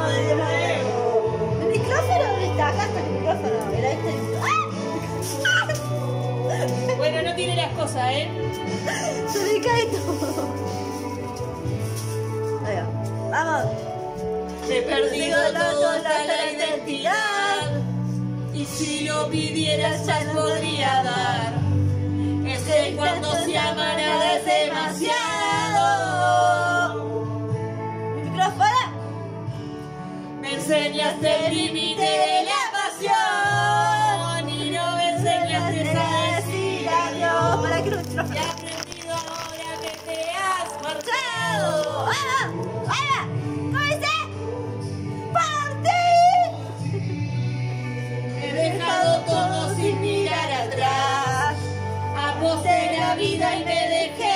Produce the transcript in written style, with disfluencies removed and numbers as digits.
de nuevo. ¿El micrófono? ¿Dónde está? Acá está el micrófono. Era este. Bueno, no tiene las cosas, ¿eh? Se me cae todo. Ahí va. Vamos. He perdido toda la identidad. Y si lo pidieras ya podría dar. Es que cuando se ama nada es demasiado. ¿Mi micrófono? Me enseñaste el límite de la pasión. Y no me enseñaste a decir adiós. ¿Para qué no me Y he aprendido ahora que te has marchado. ¿Cómo dice? ¡Parte! He dejado todo sin mirar atrás. Aposté la vida y me dejé